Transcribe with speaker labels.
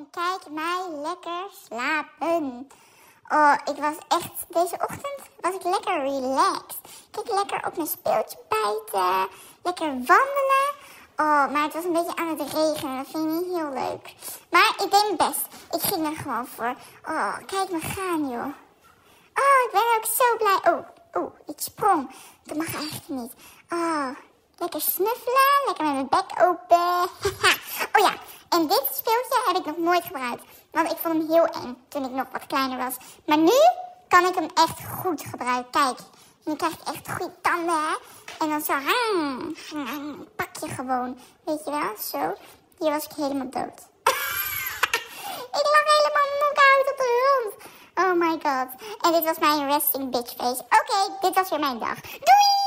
Speaker 1: En kijk mij lekker slapen. Oh, ik was echt... Deze ochtend was ik lekker relaxed. Kijk, lekker op mijn speeltje bijten. Lekker wandelen. Oh, maar het was een beetje aan het regenen. Dat vind ik niet heel leuk. Maar ik deed mijn best. Ik ging er gewoon voor. Oh, kijk me gaan, joh. Oh, ik ben ook zo blij. Oh, ik sprong. Dat mag eigenlijk niet. Oh, lekker snuffelen. Lekker met mijn bek open. Oh ja, en dit speeltje heb ik nog nooit gebruikt. Want ik vond hem heel eng toen ik nog wat kleiner was. Maar nu kan ik hem echt goed gebruiken. Kijk, nu krijg ik echt goede tanden, hè. En dan zo, pak je gewoon. Weet je wel, zo. Hier was ik helemaal dood. Ik lag helemaal knock-out op de grond. Oh my god. En dit was mijn resting bitch face. Oké, dit was weer mijn dag. Doei!